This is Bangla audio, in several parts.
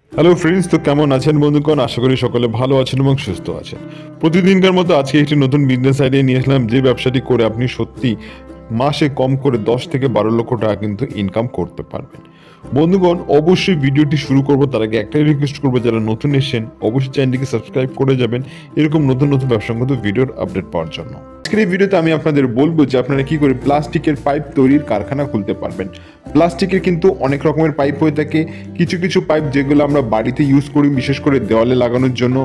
হ্যালো ফ্রেন্ডস, তো কেমন আছেন বন্ধুগণ? আশা করি সকলে ভালো আছেন এবং সুস্থ আছেন। প্রতিদিনকার মতো আজকে একটি নতুন বিজনেস আইডিয়া নিয়ে আসলাম, যে ব্যবসাটি করে আপনি সত্যি মাসে কম করে 10 থেকে 12 লক্ষ টাকা কিন্তু ইনকাম করতে পারবেন। বন্ধুগণ, অবশ্যই ভিডিওটি শুরু করব তার আগে একটাই রিকোয়েস্ট করবো, যারা নতুন এসেছেন অবশ্যই চ্যানেলটিকে সাবস্ক্রাইব করে যাবেন এরকম নতুন নতুন ব্যবসাগত ভিডিওর আপডেট পাওয়ার জন্য। আজকের এই ভিডিওতে আমি আপনাদের বলবো যে আপনারা কি করে প্লাস্টিকের পাইপ তৈরির কারখানা খুলতে পারবেন। প্লাস্টিকের কিন্তু অনেক রকমের পাইপ হয়ে থাকে। কিছু কিছু পাইপ যেগুলো আমরা বাড়িতে ইউজ করি, বিশেষ করে দেওয়ালে লাগানোর জন্য।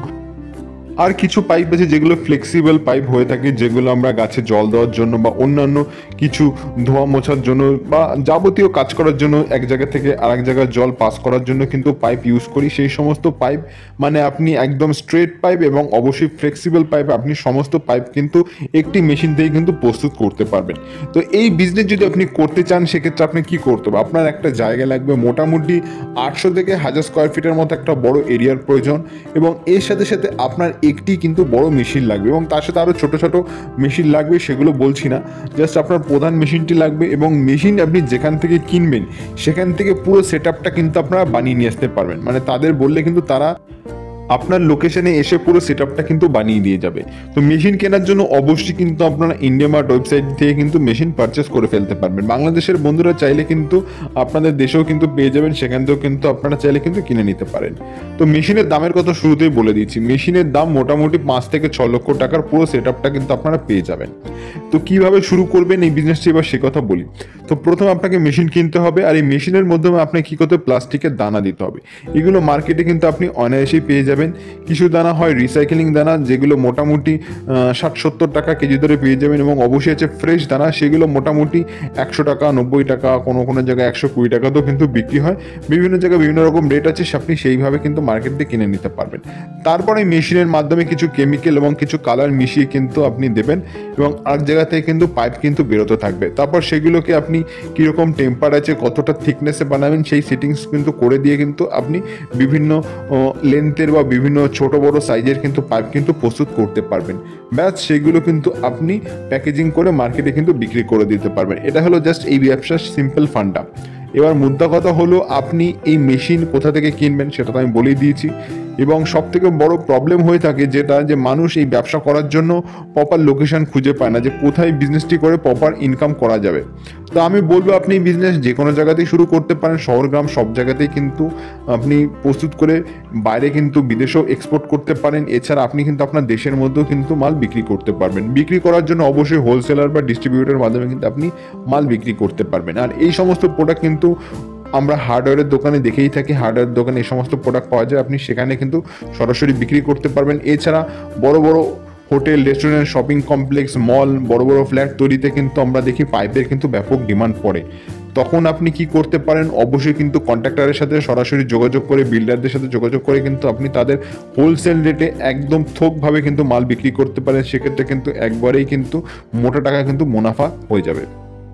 আর কিছু পাইপ আছে যেগুলো ফ্লেক্সিবল পাইপ হয়ে থাকে, যেগুলো আমরা গাছে জল দেওয়ার জন্য বা অন্যান্য কিছু ধোয়া মোছার জন্য বা যাবতীয় কাজ করার জন্য, এক জায়গা থেকে আরেক জায়গায় জল পাস করার জন্য কিন্তু পাইপ ইউজ করি। সেই সমস্ত পাইপ মানে আপনি একদম স্ট্রেট পাইপ এবং অবশ্যই ফ্লেক্সিবল পাইপ, আপনি সমস্ত পাইপ কিন্তু একটি মেশিন থেকে কিন্তু প্রস্তুত করতে পারবেন। তো এই বিজনেস যদি আপনি করতে চান, সেক্ষেত্রে আপনি কি করতে হবে? আপনার একটা জায়গা লাগবে, মোটামুটি 800 থেকে 1000 স্কোয়ার ফিটের মতো একটা বড় এরিয়ার প্রয়োজন, এবং এর সাথে সাথে আপনার একটি কিন্তু বড় মেশিন লাগবে এবং তার সাথে আরও ছোট ছোট মেশিন লাগবে, সেগুলো বলছি না, জাস্ট আপনার প্রধান মেশিনটি লাগবে। এবং মেশিন আপনি যেখান থেকে কিনবেন সেখান থেকে পুরো সেট আপটা কিন্তু আপনারা বানিয়ে নিয়ে আসতে পারবেন। মানে তাদের বললে কিন্তু তারা আপনার লোকেশনে এসে পুরো সেট আপটা কিন্তু বানিয়ে দিয়ে যাবে। তো মেশিন কেনার জন্য অবশ্যই কিন্তু আপনারা ইন্ডিয়া মার্ট ওয়েবসাইট থেকে কিন্তু মেশিন পারচেস করে ফেলতে পারবেন। বাংলাদেশের বন্ধুরা চাইলে কিন্তু আপনাদের দেশেও কিন্তু পেয়ে যাবেন, সেখান থেকেও কিন্তু আপনারা চাইলে কিন্তু কিনে নিতে পারেন। তো মেশিনের দামের কথা শুরুতেই বলে দিচ্ছি, মেশিনের দাম মোটামুটি 5 থেকে 6 লক্ষ টাকার পুরো সেট আপটা কিন্তু আপনারা পেয়ে যাবেন। তো কিভাবে শুরু করবেন এই বিজনেসটি, এবার সে কথা বলি। তো প্রথমে আপনাকে মেশিন কিনতে হবে, আর এই মেশিনের মাধ্যমে আপনাকে কী করতে হবে? প্লাস্টিকের দানা দিতে হবে। এগুলো মার্কেটে কিন্তু আপনি অনায়াসেই পেয়ে যাবেন। কিছু দানা হয় রিসাইকেলিং দানা, যেগুলো মোটামুটি 60-70 টাকা কেজি ধরে পেয়ে যাবেন, এবং অবশ্যই আছে ফ্রেশ দানা, সেগুলো মোটামুটি 100 টাকা, 90 টাকা, কোনো কোনো জায়গায় 120 টাকাতেও কিন্তু বিক্রি হয়। বিভিন্ন জায়গায় বিভিন্ন রকম রেট আছে, আপনি সেইভাবে কিন্তু মার্কেট দিয়ে কিনে নিতে পারবেন। তারপরে মেশিনের মাধ্যমে কিছু কেমিক্যাল এবং কিছু কালার মিশিয়ে কিন্তু আপনি দেবেন, এবং আরেক জায়গা থেকে কিন্তু পাইপ কিন্তু বেরোতে থাকবে। তারপর সেগুলোকে আপনি কীরকম টেম্পারেচার, কতটা থিকনেসে বানাবেন, সেই সেটিংস কিন্তু করে দিয়ে কিন্তু আপনি বিভিন্ন লেন্থের বা বিভিন্ন ছোট বড় সাইজের কিন্তু পাইপ কিন্তু প্রস্তুত করতে পারবেন। ব্যাস, সেগুলো কিন্তু আপনি প্যাকেজিং করে মার্কেটে কিন্তু বিক্রি করে দিতে পারবেন। এটা হলো জাস্ট এই ব্যবসার সিম্পল ফান্ডা। এবার মুদ্রা কথা হলো, আপনি এই মেশিন কোথা থেকে কিনবেন সেটা তো আমি বলেই দিয়েছি। এবং সব থেকে বড় প্রবলেম হয়ে থাকে যেটা, যে মানুষ এই ব্যবসা করার জন্য প্রপার লোকেশন খুঁজে পায় না, যে কোথায় বিজনেসটি করে প্রপার ইনকাম করা যাবে। তো আমি বলবো, আপনি বিজনেস যে কোনো জায়গাতেই শুরু করতে পারেন, শহর গ্রাম সব জায়গাতেই কিন্তু আপনি প্রস্তুত করে বাইরে কিন্তু বিদেশেও এক্সপোর্ট করতে পারেন। এছাড়া আপনি কিন্তু আপনার দেশের মধ্যেও কিন্তু মাল বিক্রি করতে পারবেন। বিক্রি করার জন্য অবশ্যই হোলসেলার বা ডিস্ট্রিবিউটরের মাধ্যমে কিন্তু আপনি মাল বিক্রি করতে পারবেন। আর এই সমস্ত প্রোডাক্ট কিন্তু আমরা হার্ডওয়্যারের দোকানে দেখেই থাকি, হার্ডওয়্যার দোকানে এই সমস্ত প্রোডাক্ট পাওয়া যায়, আপনি সেখানে কিন্তু সরাসরি বিক্রি করতে পারবেন। এছাড়া বড় বড় hotel, restaurant, shopping complex, mall, বড় বড় ফ্ল্যাট তৈরিতে কিন্তু আমরা দেখি পাইপের কিন্তু ব্যাপক ডিমান্ড পড়ে। তখন আপনি কি করতে পারেন? অবশ্যই কিন্তু কন্ট্রাক্টরের সাথে সরাসরি যোগাযোগ করে, বিল্ডারদের সাথে যোগাযোগ করে কিন্তু আপনি তাদের হোলসেল রেটে একদম থোকভাবে কিন্তু মাল বিক্রি করতে পারেন। সেক্ষেত্রে কিন্তু একবারেই কিন্তু মোটা টাকা কিন্তু মুনাফা হয়ে যাবে।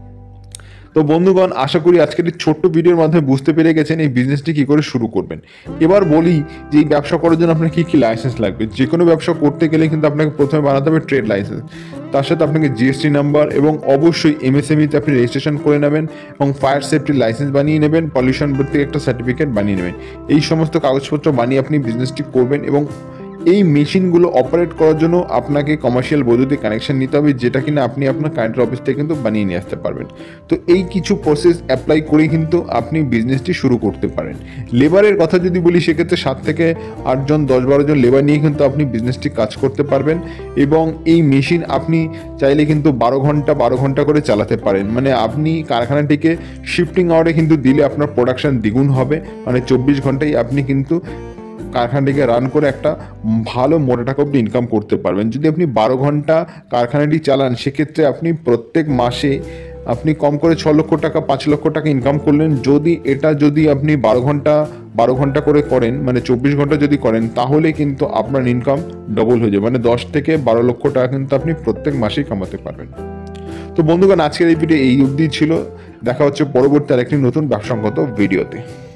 তো বন্ধুগণ, আশা করি আজকের এই ছোট্ট ভিডিওর মাধ্যমে বুঝতে পেরে গেছেন এই বিজনেসটি কী করে শুরু করবেন। এবার বলি যে এই ব্যবসা করার জন্য আপনার কী কী লাইসেন্স লাগবে। যে কোনো ব্যবসা করতে গেলে কিন্তু আপনাকে প্রথমে বানাতে হবে ট্রেড লাইসেন্স, তার সাথে আপনাকে জিএসটি নাম্বার, এবং অবশ্যই এমএসএমইতে আপনি রেজিস্ট্রেশন করে নেবেন, এবং ফায়ার সেফটি লাইসেন্স বানিয়ে নেবেন, পলিউশন থেকে একটা সার্টিফিকেট বানিয়ে নেবেন। এই সমস্ত কাগজপত্র বানিয়ে আপনি বিজনেসটি করবেন। এবং এই মেশিনগুলো অপারেট করার জন্য আপনাকে কমার্শিয়াল বৈদ্যুতিক কানেকশন নিতে হবে, যেটা কিনা আপনি আপনার কারেন্টের অফিস থেকে কিন্তু বানিয়ে নিয়ে আসতে পারবেন। তো এই কিছু প্রসেস অ্যাপ্লাই করেই কিন্তু আপনি বিজনেসটি শুরু করতে পারেন। লেবারের কথা যদি বলি, সেক্ষেত্রে 7 থেকে 8 জন, 10-12 জন লেবার নিয়ে কিন্তু আপনি বিজনেসটি কাজ করতে পারবেন। এবং এই মেশিন আপনি চাইলে কিন্তু 12 ঘন্টা করে চালাতে পারেন। মানে আপনি কারখানাটিকে শিফটিং আওয়ারে কিন্তু দিলে আপনার প্রোডাকশন দ্বিগুণ হবে। মানে 24 ঘন্টায় আপনি কিন্তু কারখানাটিকে রান করে একটা ভালো মোটা টাকা অব্দি ইনকাম করতে পারবেন। যদি আপনি 12 ঘন্টা কারখানাটি চালান, সেক্ষেত্রে আপনি প্রত্যেক মাসে আপনি কম করে 6 লক্ষ টাকা, 5 লক্ষ টাকা ইনকাম করলেন। যদি আপনি 12 ঘন্টা করে করেন, মানে 24 ঘন্টা যদি করেন, তাহলে কিন্তু আপনার ইনকাম ডবল হয়ে যাবে। মানে 10 থেকে 12 লক্ষ টাকা কিন্তু আপনি প্রত্যেক মাসেই কামাতে পারবেন। তো বন্ধুগণ, আজকের এই ভিডিও এই অবধি ছিল। দেখা হচ্ছে পরবর্তী আরেকটি নতুন ব্যবসাগত ভিডিওতে।